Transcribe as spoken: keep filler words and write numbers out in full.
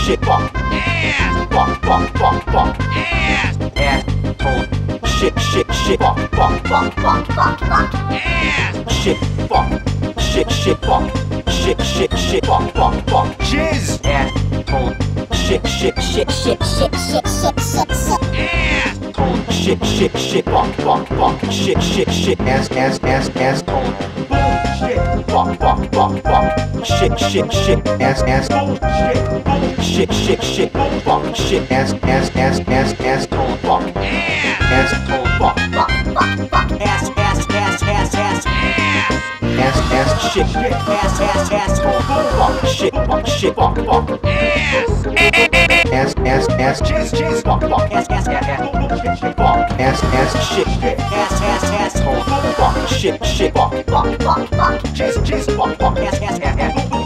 shit, fuck, ass, fuck, fuck, fuck, fuck, ass, asshole, shit, shit, shit, fuck, fuck, fuck, fuck, fuck, fuck, ass, shit, fuck, shit, shit, fuck, shit, shit, shit, fuck, fuck, fuck, jizz, asshole, shit, shit, shit, shit, shit, shit, shit, shit, shit, ass, shit, shit, shit, fuck, fuck, fuck, shit, shit, shit, ass, ass, ass, asshole, bullshit, fuck, fuck, fuck, fuck, shit, shit, shit, ass, ass, bullshit, bullshit, shit, shit, shit, fuck, shit, ass, ass, ass, ass, asshole, fuck, ass, asshole, fuck, fuck, fuck, fuck, ass, ass, ass, ass, ass, ass, ass, ass, shit, shit, ass, ass, asshole, fuck, shit, fuck, shit, fuck, fuck, ass, ass, ass, ass, jizz, jizz, fuck, fuck, ass, ass, ass, ass, bullshit, shit, fuck, ass, ass, shit, shit, ass, ass, asshole, fuck, shit, shit, fuck, fuck, fuck, fuck, jizz, jizz, fuck, fuck, ass, ass, ass, ass.